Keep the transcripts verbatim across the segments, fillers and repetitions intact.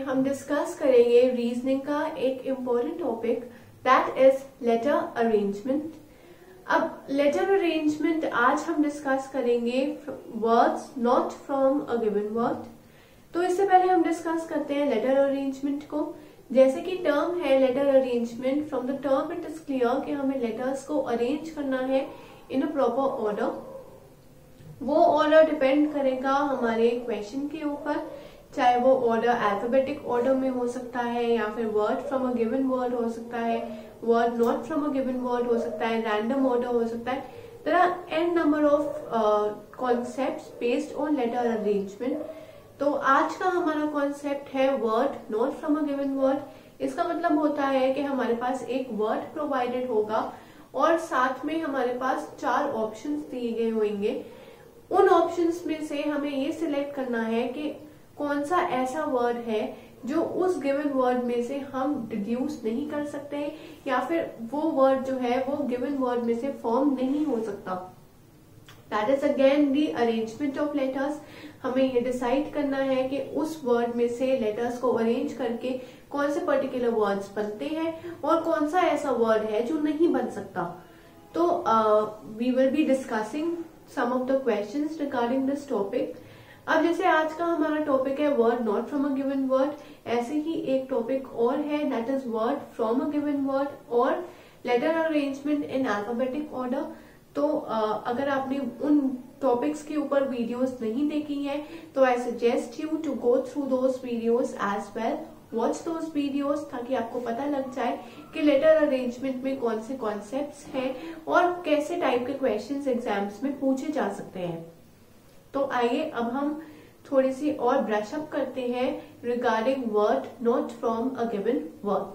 हम डिस्कस करेंगे रीजनिंग का एक important topic that is letter arrangement. अब लेटर अरेंजमेंट आज हम डिस्कस करेंगे words not from a given word. तो इससे पहले हम डिस्कस करते हैं लेटर अरेंजमेंट को। जैसे कि टर्म है letter arrangement, from the term it is clear कि हमें लेटर्स को अरेंज करना है इन अ प्रॉपर ऑर्डर। वो ऑर्डर डिपेंड करेगा हमारे क्वेश्चन के ऊपर, चाहे वो ऑर्डर अल्फाबेटिक ऑर्डर में हो सकता है या फिर word from a given word हो सकता है, word not from a given word हो सकता है, रैंडम ऑर्डर हो सकता है। There are an number of concepts based on letter arrangement. तो आज का हमारा कॉन्सेप्ट है word not from a given word. इसका मतलब होता है कि हमारे पास एक वर्ड प्रोवाइडेड होगा और साथ में हमारे पास चार ऑप्शंस दिए गए होंगे। उन ऑप्शंस में से हमें ये सिलेक्ट करना है कि कौन सा ऐसा वर्ड है जो उस गिवन वर्ड में से हम डिड्यूस नहीं कर सकते या फिर वो वर्ड जो है वो गिवन वर्ड में से फॉर्म नहीं हो सकता। That is again the arrangement of letters. हमें ये डिसाइड करना है कि उस वर्ड में से लेटर्स को अरेंज करके कौन से पर्टिकुलर वर्ड्स बनते हैं और कौन सा ऐसा वर्ड है जो नहीं बन सकता। तो we will be discussing some of the questions regarding this topic. अब जैसे आज का हमारा टॉपिक है word not from a given word, ऐसे ही एक टॉपिक और है that is word from a given word और letter arrangement in alphabetic order. तो uh, अगर आपने उन टॉपिक्स के ऊपर वीडियोस नहीं देखी हैं तो I suggest you to go through those videos as well, watch those videos, ताकि आपको पता लग जाए कि लेटर अरेंजमेंट में कौन से कॉन्सेप्ट्स हैं और कैसे टाइप के क्वेश्चंस एग्जाम्स में पूछे जा सकते हैं। तो आइए अब हम थोड़ी सी और ब्रश अप करते हैं regarding word not from a given word.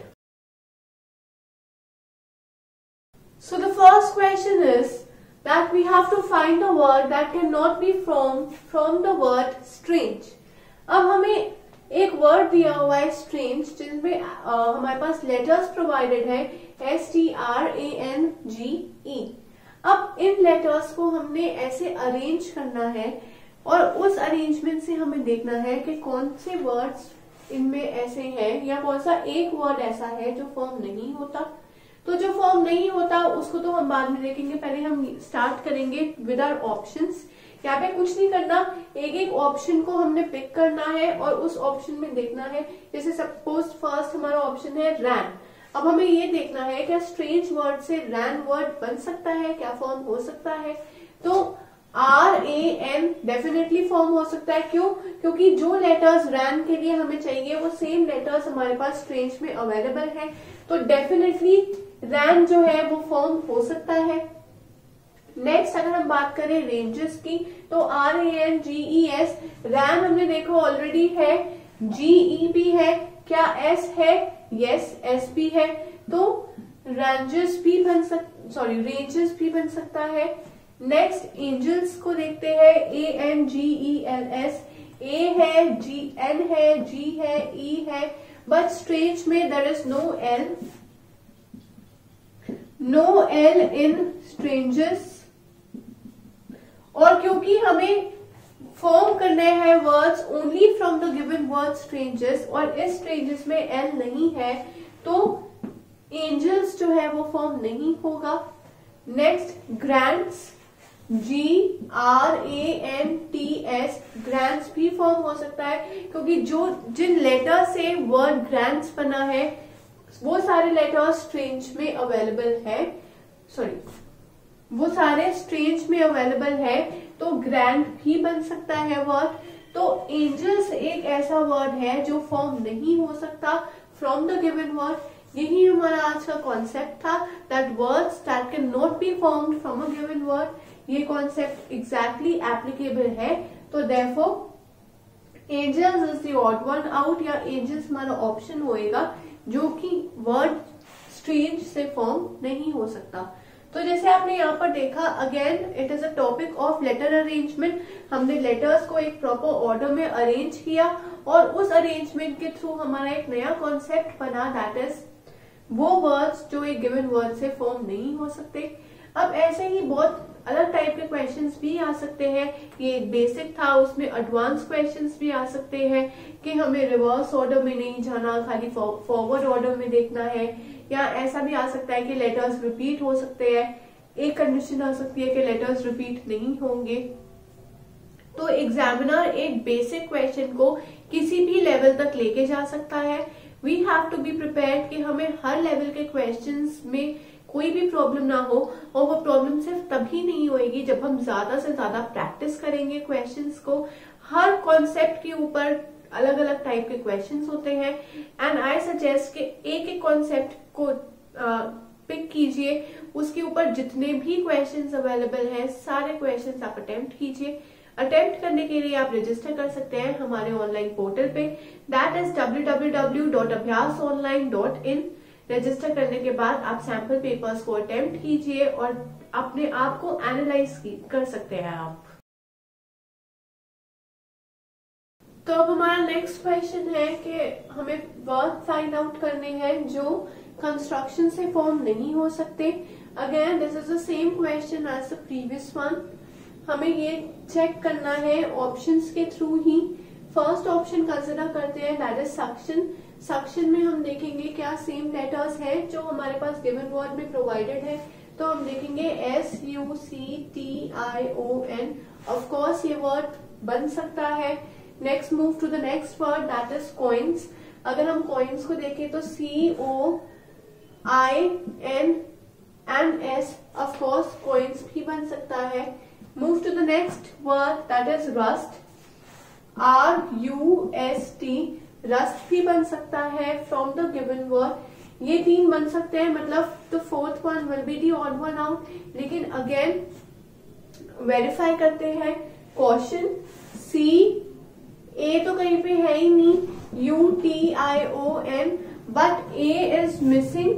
So the first question is that we have to find a word that cannot be formed from the word strange। अब हमें एक वर्ड दिया हुआ है स्ट्रेंज, जिसमें हमारे पास लेटर्स प्रोवाइडेड है S T R A N G E. अब इन लेटर्स को हमने ऐसे अरेंज करना है और उस अरेंजमेंट से हमें देखना है कि कौन से वर्ड्स इनमें ऐसे हैं या कौन सा एक वर्ड ऐसा है जो फॉर्म नहीं होता। तो जो फॉर्म नहीं होता उसको तो हम बाद में देखेंगे, पहले हम स्टार्ट करेंगे विद आवर ऑप्शंस। यहाँ पे कुछ नहीं करना, एक एक ऑप्शन को हमने पिक करना है और उस ऑप्शन में देखना है। जैसे सपोज फर्स्ट हमारा ऑप्शन है रैन। अब हमें ये देखना है क्या स्ट्रेंज वर्ड से रैन वर्ड बन सकता है, क्या फॉर्म हो सकता है। तो R A N definitely form हो सकता है। क्यों? क्योंकि जो लेटर्स रैन के लिए हमें चाहिए वो सेम लेटर्स हमारे पास स्ट्रेंज में अवेलेबल है, तो डेफिनेटली रैन जो है वो फॉर्म हो सकता है। नेक्स्ट अगर हम बात करें रेंजेस की तो R A N G E S, ran हमने देखो ऑलरेडी है, जी ई भी है, क्या एस है? यस, एस भी है। तो रेंजेस भी बन सक सॉरी रेंजेस भी बन सकता है। नेक्स्ट एंजल्स को देखते हैं, A N G E L S, A है, जी एन है, जी है, ई है, बट स्ट्रेंज में there is no L, no L in stranges. और क्योंकि हमें फॉर्म करने हैं words only from the given word stranges और इस स्ट्रेंजेस में एल नहीं है तो एंजल्स जो है वो फॉर्म नहीं होगा। Next grants, G R A N T S, grants भी फॉर्म हो सकता है क्योंकि जो जिन लेटर से वर्ड ग्रैंड्स बना है वो सारे लेटर्स स्ट्रेंज में अवेलेबल है, सॉरी वो सारे स्ट्रेंज में अवेलेबल है, तो ग्रैंड भी बन सकता है वर्ड। तो एंजल्स एक ऐसा वर्ड है जो फॉर्म नहीं हो सकता फ्रॉम द गिवन वर्ड। यही हमारा आज का कॉन्सेप्ट था, that words that can not be formed from a given word. ये कॉन्सेप्ट एग्जैक्टली एप्लीकेबल है। तो therefore angels is the odd one out, या एंजल्स हमारा ऑप्शन होएगा जो कि वर्ड स्ट्रेंज से फॉर्म नहीं हो सकता। तो जैसे आपने यहाँ पर देखा, again it is a topic of letter arrangement. हमने लेटर्स को एक प्रॉपर ऑर्डर में अरेंज किया और उस अरेंजमेंट के थ्रू हमारा एक नया कॉन्सेप्ट बना, दैट इज वो वर्ड्स जो एक गिवन वर्ड से फॉर्म नहीं हो सकते। अब ऐसे ही बहुत अलग टाइप के क्वेश्चंस भी आ सकते हैं। ये बेसिक था, उसमें एडवांस क्वेश्चंस भी आ सकते हैं कि हमें रिवर्स ऑर्डर में नहीं जाना, खाली फॉरवर्ड ऑर्डर में देखना है। या ऐसा भी आ सकता है कि लेटर्स रिपीट हो सकते हैं। एक कंडीशन आ सकती है कि लेटर्स रिपीट नहीं होंगे। तो एग्जामिनर एक बेसिक क्वेश्चन को किसी भी लेवल तक लेके जा सकता है। We have to be prepared कि हमें हर लेवल के क्वेश्चंस में कोई भी प्रॉब्लम ना हो, और वो प्रॉब्लम सिर्फ तभी नहीं होगी जब हम ज्यादा से ज्यादा प्रैक्टिस करेंगे क्वेश्चंस को। हर कॉन्सेप्ट के ऊपर अलग अलग टाइप के क्वेश्चंस होते हैं, एंड आई सजेस्ट कि एक एक कॉन्सेप्ट को पिक कीजिए, उसके ऊपर जितने भी क्वेश्चंस अवेलेबल हैं सारे क्वेश्चंस आप अटेम्प्ट कीजिए। अटेम्प्ट करने के लिए आप रजिस्टर कर सकते हैं हमारे ऑनलाइन पोर्टल पे, that is W W W dot Abhyas online dot in. Register करने के बाद आप सैंपल पेपर्स को अटेम्प्ट कीजिए और अपने आप को एनालाइज कर सकते हैं आप। तो अब हमारा नेक्स्ट क्वेश्चन है कि हमें वर्ड फाइंड आउट करने हैं जो कंस्ट्रक्शन से फॉर्म नहीं हो सकते। Again this is the same question as the previous one. हमें ये चेक करना है ऑप्शंस के थ्रू ही। फर्स्ट ऑप्शन कंसिडर करते हैं, दैट इज सक्शन। सक्शन में हम देखेंगे क्या सेम लेटर्स है जो हमारे पास गिवन वर्ड में प्रोवाइडेड है। तो हम देखेंगे S U C T I O N. Of course ये वर्ड बन सकता है। Next move to the next word, that is coins. अगर हम कॉइन्स को देखें तो C O I N N S, of course coins भी बन सकता है। Move to the next word, that is rust. R U S T, rust भी बन सकता है फ्रॉम द गिवन वर्ड। ये तीन बन सकते हैं, मतलब the fourth one will be the odd one out. लेकिन अगेन वेरीफाई करते हैं। क्वेश्चन सी ए तो कहीं पे है ही नहीं, U T I O N, but A is missing.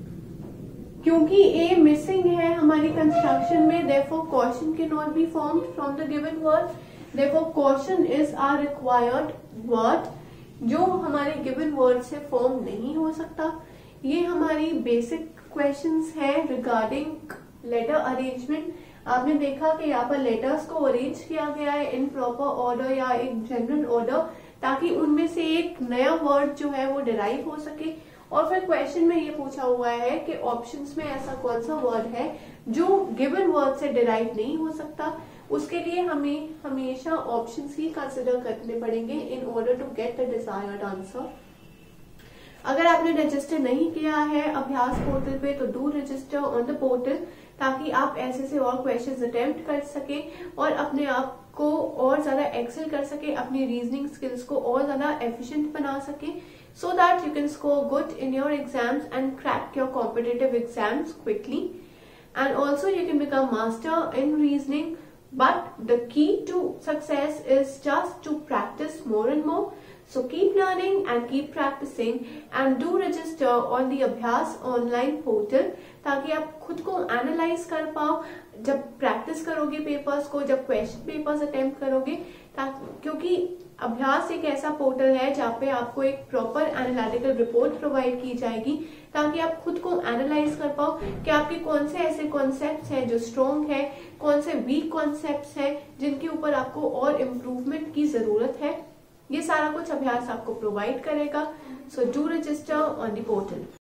क्योंकि ए मिसिंग है हमारी कंस्ट्रक्शन में, therefore question can not be formed from the given word. therefore question is our required word जो हमारे गिवन वर्ड से फॉर्म नहीं हो सकता। ये हमारी बेसिक क्वेश्चंस हैं रिगार्डिंग लेटर अरेंजमेंट। आपने देखा कि यहाँ पर लेटर्स को अरेंज किया गया है इन प्रॉपर ऑर्डर या एक जनरल ऑर्डर, ताकि उनमें से एक नया वर्ड जो है वो डिराइव हो सके। और फिर क्वेश्चन में ये पूछा हुआ है कि ऑप्शंस में ऐसा कौन सा वर्ड है जो गिवन वर्ड से डिराइव नहीं हो सकता। उसके लिए हमें हमेशा ऑप्शंस ही कंसिडर करने पड़ेंगे in order to get the desired answer. अगर आपने रजिस्टर नहीं किया है अभ्यास पोर्टल पे तो do register on the portal, ताकि आप ऐसे से और क्वेश्चंस अटेम्प्ट कर सके और अपने आप को और ज्यादा एक्सेल कर सके, अपनी रीजनिंग स्किल्स को और ज्यादा एफिशिएंट बना सके, so that you can score good in your exams and crack your competitive exams quickly. And also you can become master in reasoning, but the key to success is just to practice more and more. So keep learning and keep practicing and do register on the Abhyas online portal, ताकि आप खुद को analyse कर पाओ जब practice करोगे papers को, जब क्वेश्चन पेपर्स अटेम्प्ट करोगे। क्योंकि अभ्यास एक ऐसा पोर्टल है जहाँ पे आपको एक प्रॉपर एनालिटिकल रिपोर्ट प्रोवाइड की जाएगी, ताकि आप खुद को एनालाइज कर पाओ कि आपके कौन से ऐसे कॉन्सेप्ट्स हैं जो स्ट्रॉन्ग है, कौन से वीक कॉन्सेप्ट्स हैं जिनके ऊपर आपको और इम्प्रूवमेंट की जरूरत है। ये सारा कुछ अभ्यास आपको प्रोवाइड करेगा। So do register on the portal.